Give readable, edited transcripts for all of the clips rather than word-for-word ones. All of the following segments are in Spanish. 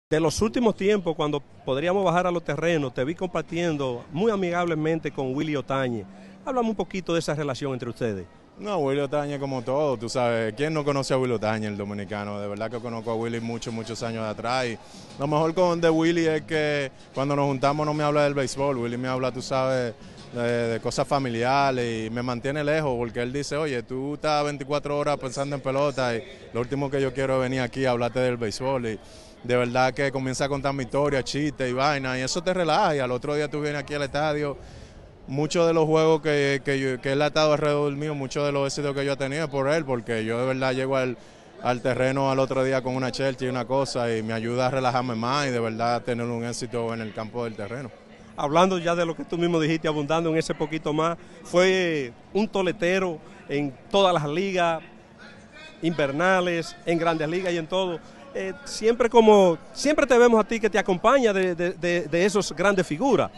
De los últimos tiempos, cuando podríamos bajar a los terrenos, te vi compartiendo muy amigablemente con Willy Otañez. Háblame un poquito de esa relación entre ustedes. No, Willy Otañez como todo, tú sabes, ¿quién no conoce a Willy Otañez, el dominicano? De verdad que conozco a Willy muchos años de atrás y lo mejor de Willy es que cuando nos juntamos no me habla del béisbol, Willy me habla, tú sabes, de cosas familiares y me mantiene lejos porque él dice, oye, tú estás 24 horas pensando en pelota y lo último que yo quiero es venir aquí a hablarte del béisbol y de verdad que comienza a contar mi historia, chistes y vaina y eso te relaja y al otro día tú vienes aquí al estadio. Muchos de los juegos que él ha estado alrededor mío, muchos de los éxitos que yo he tenido es por él, porque yo de verdad llego al terreno al otro día con una chelcha y una cosa y me ayuda a relajarme más y de verdad tener un éxito en el campo del terreno. Hablando ya de lo que tú mismo dijiste, abundando en ese poquito más, fue un toletero en todas las ligas invernales, en grandes ligas y en todo. Siempre te vemos a ti que te acompaña de esos grandes figuras.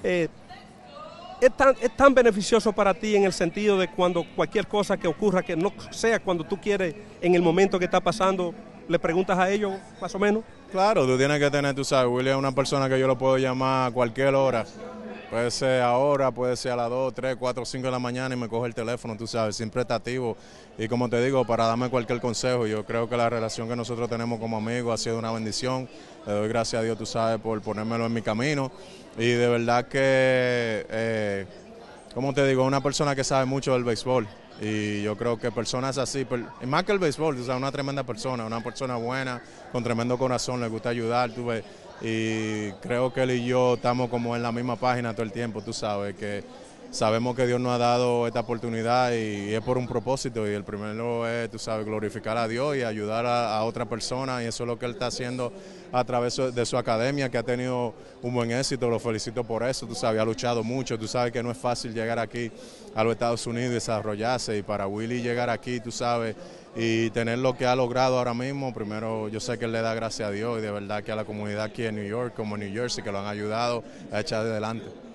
Es tan beneficioso para ti en el sentido de cuando cualquier cosa que ocurra, que no sea cuando tú quieres, en el momento que está pasando, le preguntas a ellos más o menos. Claro, tú tienes que tener, tú sabes, Willy es una persona que yo lo puedo llamar a cualquier hora. Puede ser ahora, puede ser a las 2, 3, 4, 5 de la mañana y me coge el teléfono, tú sabes, siempre está activo. Y como te digo, para darme cualquier consejo, yo creo que la relación que nosotros tenemos como amigos ha sido una bendición. Le doy gracias a Dios, tú sabes, por ponérmelo en mi camino. Y de verdad que, como te digo, es una persona que sabe mucho del béisbol. Y yo creo que personas así, y más que el béisbol, tú sabes, una tremenda persona, una persona buena, con tremendo corazón, le gusta ayudar, tú ves. Y creo que él y yo estamos como en la misma página todo el tiempo, tú sabes, que sabemos que Dios nos ha dado esta oportunidad y es por un propósito y el primero es, tú sabes, glorificar a Dios y ayudar a otra persona y eso es lo que él está haciendo a través de su academia, que ha tenido un buen éxito, lo felicito por eso, tú sabes, ha luchado mucho, tú sabes que no es fácil llegar aquí a los Estados Unidos y desarrollarse y para Willy llegar aquí, tú sabes, y tener lo que ha logrado ahora mismo, primero yo sé que él le da gracias a Dios y de verdad que a la comunidad aquí en New York como en New Jersey que lo han ayudado a echar adelante.